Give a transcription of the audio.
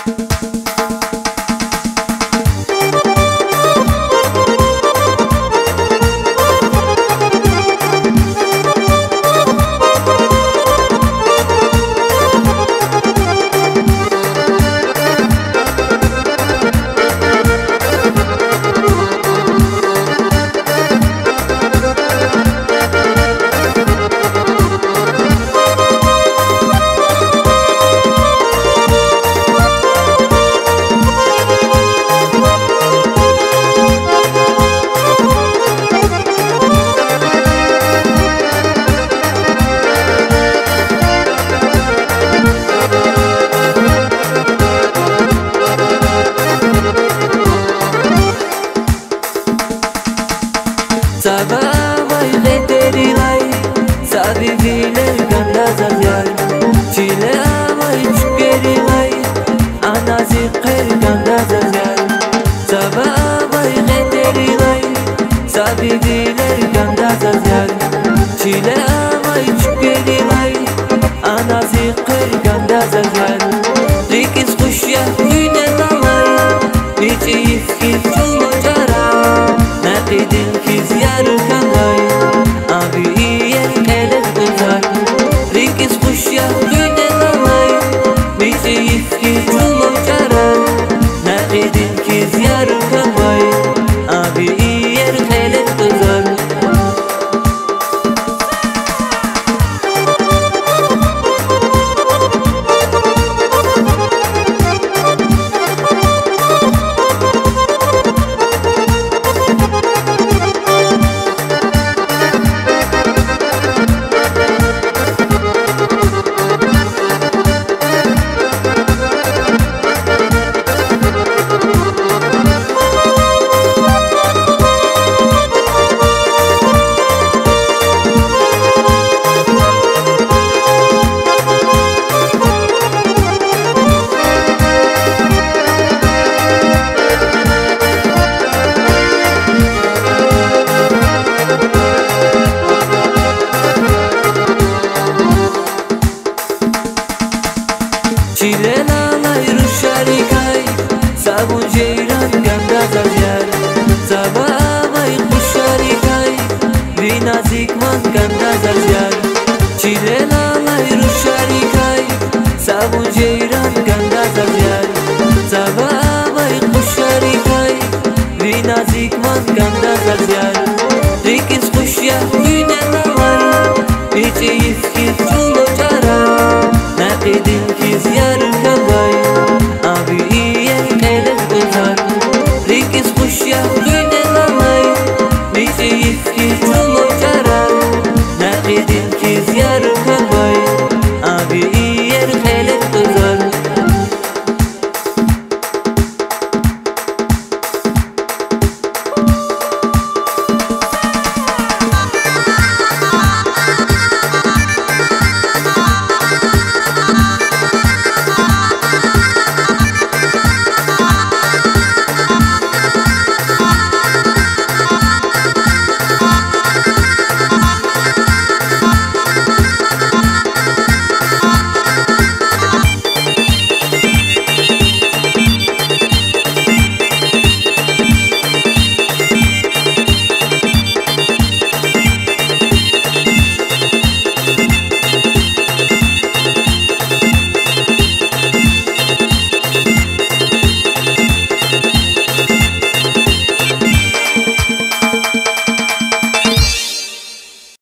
Sabahai leteri lai sabi vile ganda zazyar chile amai chukeri lai anazi kher ganda zazyar Sabahai leteri lai sabi vile ganda zazyar chile amai chukeri lai anazi kher ganda zazyar Likis khushya güne nalay hiç ifki chulo jara naqidin ki ziyar kalay abi yer elet uzar Likis khushya güne nalay hiç ifki chulo jara naqidin ki ziyar kalay abi yer elet uzar Chile nalay rusharikay sabun jeyran ganda zazyar Sabahai khusharikay binazik man ganda zazyar Chile